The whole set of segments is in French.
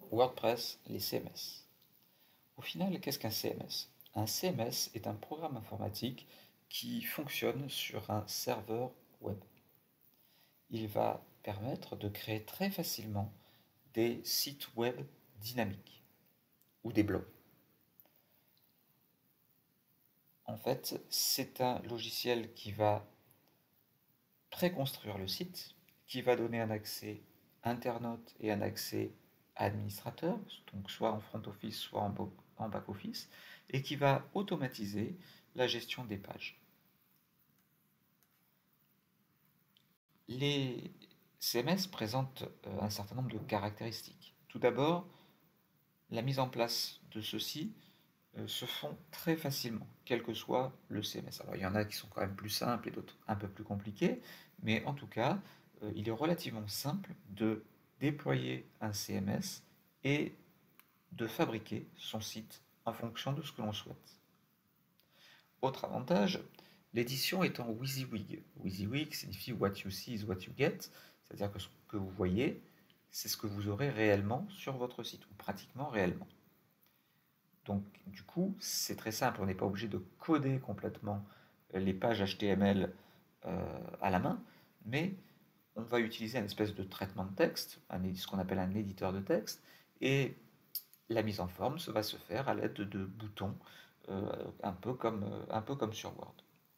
WordPress, les CMS. Au final, qu'est-ce qu'un CMS? Un CMS est un programme informatique qui fonctionne sur un serveur web. Il va permettre de créer très facilement des sites web dynamiques ou des blogs. En fait, c'est un logiciel qui va préconstruire le site, qui va donner un accès internaute et un accès administrateur, donc soit en front office, soit en back office, et qui va automatiser la gestion des pages. Les CMS présentent un certain nombre de caractéristiques. Tout d'abord, la mise en place de ceux-ci se font très facilement, quel que soit le CMS. Alors il y en a qui sont quand même plus simples et d'autres un peu plus compliqués, mais en tout cas, il est relativement simple de déployer un CMS et de fabriquer son site en fonction de ce que l'on souhaite. Autre avantage, l'édition est en WYSIWYG. WYSIWYG signifie What you see is what you get, c'est-à-dire que ce que vous voyez, c'est ce que vous aurez réellement sur votre site, ou pratiquement réellement. Donc du coup, c'est très simple, on n'est pas obligé de coder complètement les pages HTML à la main, mais on va utiliser une espèce de traitement de texte, ce qu'on appelle un éditeur de texte, et la mise en forme va se faire à l'aide de boutons, un peu comme sur Word.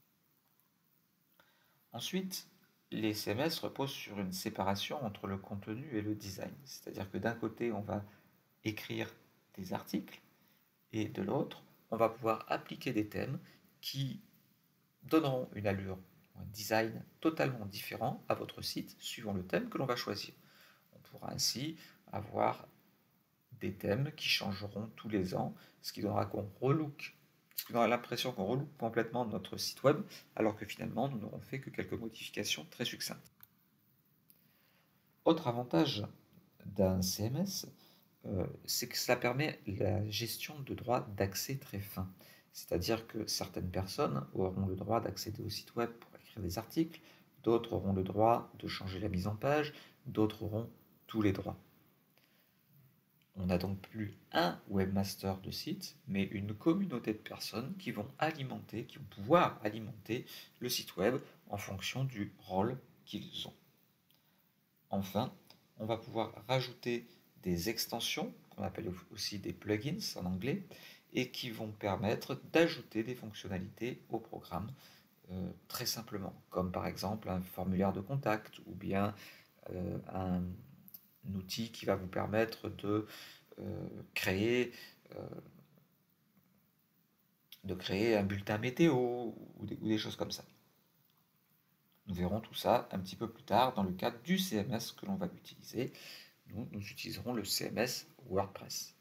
Ensuite, les CMS reposent sur une séparation entre le contenu et le design, c'est-à-dire que d'un côté, on va écrire des articles, et de l'autre, on va pouvoir appliquer des thèmes qui donneront une allure, un design totalement différent à votre site suivant le thème que l'on va choisir. On pourra ainsi avoir des thèmes qui changeront tous les ans, ce qui donnera l'impression qu'on relook complètement notre site web, alors que finalement nous n'aurons fait que quelques modifications très succinctes. Autre avantage d'un CMS, c'est que ça permet la gestion de droits d'accès très fins. C'est-à-dire que certaines personnes auront le droit d'accéder au site web pour écrire des articles, d'autres auront le droit de changer la mise en page, d'autres auront tous les droits. On n'a donc plus un webmaster de site, mais une communauté de personnes qui vont pouvoir alimenter le site web en fonction du rôle qu'ils ont. Enfin, on va pouvoir rajouter des extensions, qu'on appelle aussi des plugins en anglais, et qui vont permettre d'ajouter des fonctionnalités au programme très simplement, comme par exemple un formulaire de contact ou bien un outil qui va vous permettre de créer un bulletin météo ou des choses comme ça. Nous verrons tout ça un petit peu plus tard dans le cadre du CMS que l'on va utiliser. Nous utiliserons le CMS WordPress.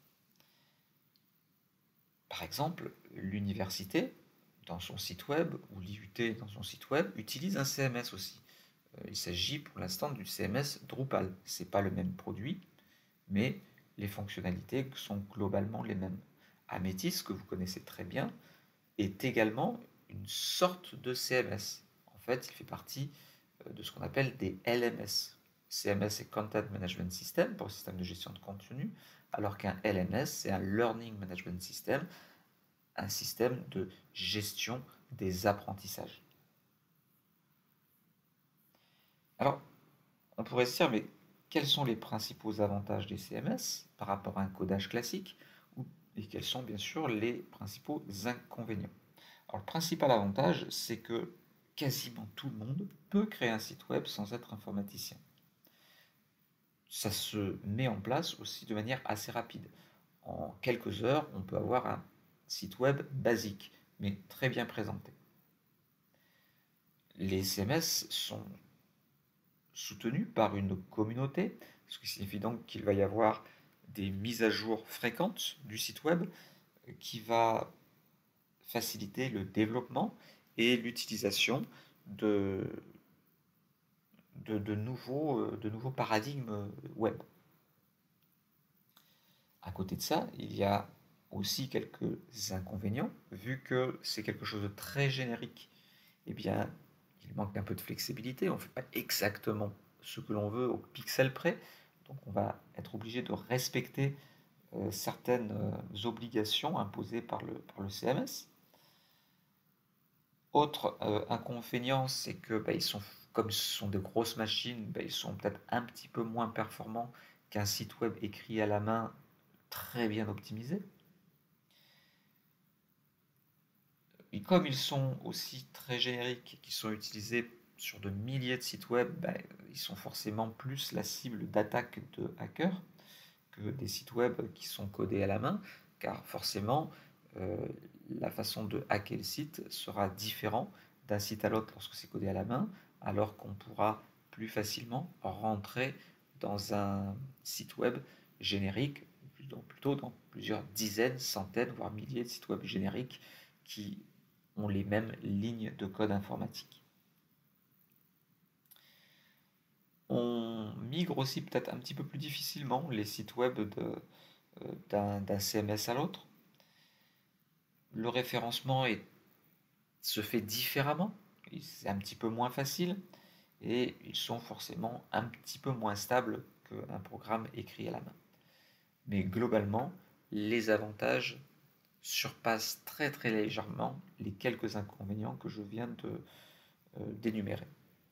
Par exemple, l'université, dans son site web, ou l'IUT dans son site web, utilise un CMS aussi. Il s'agit pour l'instant du CMS Drupal. Ce n'est pas le même produit, mais les fonctionnalités sont globalement les mêmes. Amethyst, que vous connaissez très bien, est également une sorte de CMS. En fait, il fait partie de ce qu'on appelle des LMS. CMS c'est Content Management System pour le système de gestion de contenu, alors qu'un LMS c'est un Learning Management System, un système de gestion des apprentissages. Alors, on pourrait se dire, mais quels sont les principaux avantages des CMS par rapport à un codage classique et quels sont bien sûr les principaux inconvénients? Alors, le principal avantage, c'est que quasiment tout le monde peut créer un site web sans être informaticien. Ça se met en place aussi de manière assez rapide. En quelques heures, on peut avoir un site web basique, mais très bien présenté. Les CMS sont soutenus par une communauté, ce qui signifie donc qu'il va y avoir des mises à jour fréquentes du site web qui va faciliter le développement et l'utilisation de nouveaux paradigmes web. À côté de ça, il y a aussi quelques inconvénients, vu que c'est quelque chose de très générique. Eh bien, il manque un peu de flexibilité, on ne fait pas exactement ce que l'on veut au pixel près, Donc on va être obligé de respecter certaines obligations imposées par le CMS. Autre inconvénient, c'est que comme ce sont de grosses machines, ils sont peut-être un petit peu moins performants qu'un site web écrit à la main très bien optimisé. Et comme ils sont aussi très génériques et qui sont utilisés sur de milliers de sites web, ils sont forcément plus la cible d'attaques de hackers que des sites web qui sont codés à la main, car forcément, euh, la façon de hacker le site sera différente d'un site à l'autre lorsque c'est codé à la main, alors qu'on pourra plus facilement rentrer dans un site web générique, plutôt dans plusieurs dizaines, centaines, voire milliers de sites web génériques qui ont les mêmes lignes de code informatique. On migre aussi peut-être un petit peu plus difficilement les sites web d'un CMS à l'autre. Le référencement se fait différemment, c'est un petit peu moins facile et ils sont forcément un petit peu moins stables qu'un programme écrit à la main. Mais globalement, les avantages surpassent très très légèrement les quelques inconvénients que je viens d'énumérer.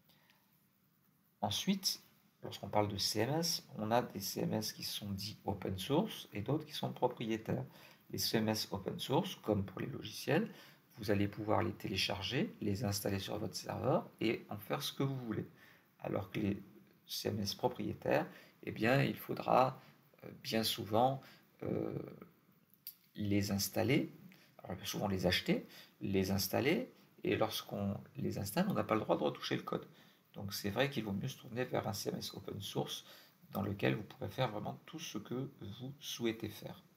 Ensuite, lorsqu'on parle de CMS, on a des CMS qui sont dits open source et d'autres qui sont propriétaires. Les CMS open source, comme pour les logiciels, vous allez pouvoir les télécharger, les installer sur votre serveur et en faire ce que vous voulez. Alors que les CMS propriétaires, eh bien, il faudra bien souvent euh, les installer, alors souvent les acheter, les installer, et lorsqu'on les installe, on n'a pas le droit de retoucher le code. Donc c'est vrai qu'il vaut mieux se tourner vers un CMS open source dans lequel vous pourrez faire vraiment tout ce que vous souhaitez faire.